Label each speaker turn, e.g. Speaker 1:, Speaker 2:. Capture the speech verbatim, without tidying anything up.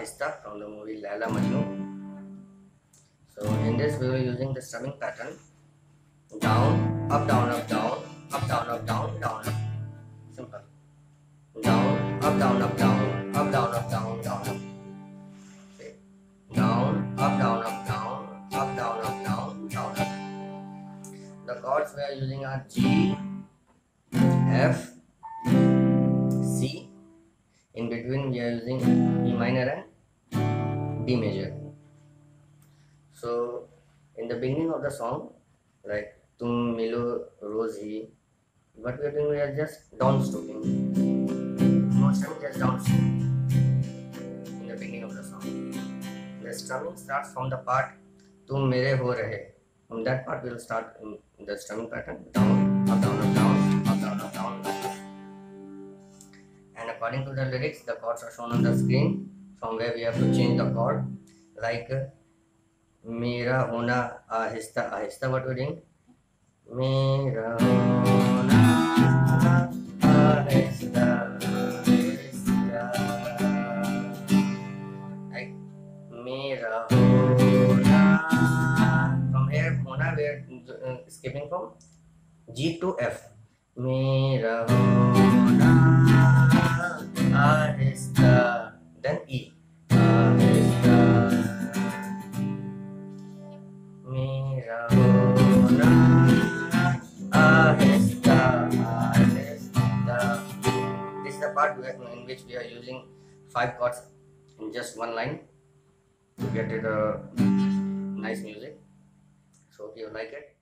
Speaker 1: Ahista from the movie Laila Majnu. So in this we were using the strumming pattern: down, up, down, up, down, up, down, up, down, down, up. Simple. Down, up, down, up, down, up, down, up, down, down, up. Okay. Down, up, down, up, down, up, down, up, down, down, up. The chords we are using are G, F, C. In between we are using E minor and D major. So in the beginning of the song, like Tum Milo Rose Hi, what we are doing, we are just down stroking. No strumming, just down stroking in the beginning of the song. The strumming starts from the part Tum Mere Ho Rahe. From that part we will start in the strumming pattern: down, up, down, up, down, up, down, up, down, down, up. And according to the lyrics, the chords are shown on the screen, from where we have to change the chord, like Mera hona ahista ahista. What we're doing? Mera hona ahista ahista. Like Mera hona. From here, hona we are uh, skipping from G to F. Mera hona ahista. Then E. Ahista. Mera hona ahista ahista. This is the part in which we are using five chords in just one line to get it a nice music. So hope you like it.